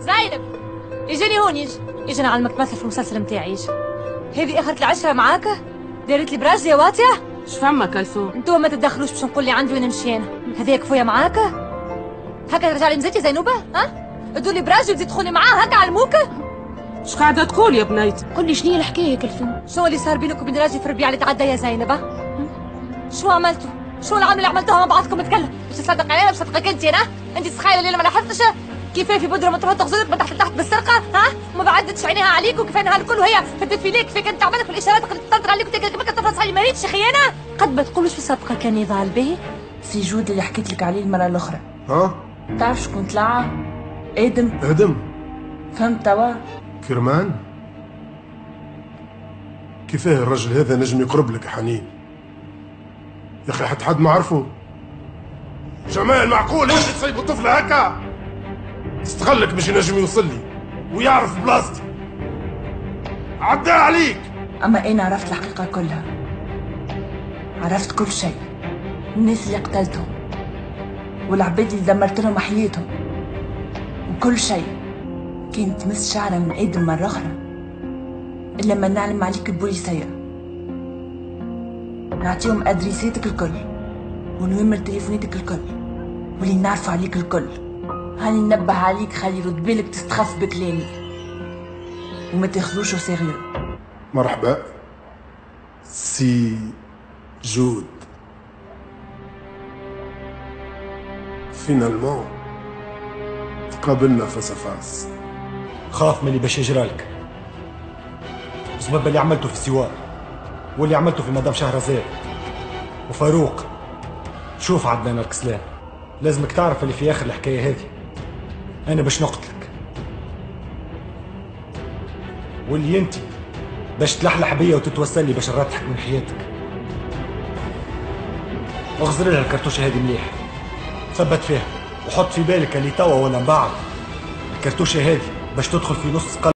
زينب اجيني هون، يجي انا علمك مثل في المسلسل متاعي. يجي هذه اخرة العشرة معاك؟ دارت لي براز يا واطية؟ مش فاهمة كلثوم. انتوا ما تتدخلوش باش نقول لي عندي وين مشينا، هذه كفاية معاك؟ هكا ترجع لي مزيتي زينوبة؟ ها؟ تدور لي براز وتزيد تدخلي معاه هكا على الموكة؟ ايش قاعدة تقول يا بنيتي؟ قل لي شنو هي الحكاية يا كلثوم؟ شو اللي صار بينك وبين راجل في الربيع اللي تعدى يا زينب؟ شو عملتوا؟ شو العمل اللي عملتوها مع بعضكم؟ تكلم باش تصدق علينا باش تصدقك انت؟ انا انت تخيل اللي ما لاحظتش كيف في بدره ما تروح تغزلك من تحت لتحت بالسرقه؟ ها؟ وما بعدتش عينيها عليك وكيف نهار الكل وهي في الديفيلي كيف كانت تعملك في الاشارات اللي تسيطر عليك وتاكلك بك تفرس علي مريتش خيانه؟ قد ما تقولوش في صدقه كان يضال به؟ سي جود اللي حكيت لك عليه المرة الأخرى. ها؟ تعرف شكون طلع؟ آدم. ادم؟ فهمت توا؟ كرمان؟ كيفاه الرجل هذا نجم يقرب لك يا حنين؟ يا اخي حد ما عرفه. جمال معقول انت تصيبوا طفل هكا؟ تستغلك باش ينجم يوصل لي ويعرف بلاصتي. عدى عليك. أما أنا عرفت الحقيقة كلها، عرفت كل شيء، الناس اللي قتلتهم والعباد اللي دمرت لهم حياتهم، وكل شيء كانت تمس شعرة من آدم مرة أخرى إلا ما نعلم عليك البوليسية، نعطيهم أدريساتك الكل ونوامر تليفوناتك الكل واللي نعرفوا عليك الكل. هاني ننبه عليك خلي يرد بالك تستخف بكلامي وما تاخذوش سيريو. مرحبا سي جود. فينالمون تقابلنا فاس فاس. خاف من اللي باش يجرالك بسبب اللي عملته في السوار واللي عملته في مدام شهرزاد وفاروق. شوف عدنان الكسلان، لازمك تعرف اللي في اخر الحكايه هذه انا باش نقتلك، واللي انت باش تلحلح بيا وتتوسل لي باش نرتحك من حياتك. اغزر لها الكرتوشه هذه مليح، ثبت فيها وحط في بالك اللي توا ولا من بعد الكرتوشه هذه باش تدخل في نص قلب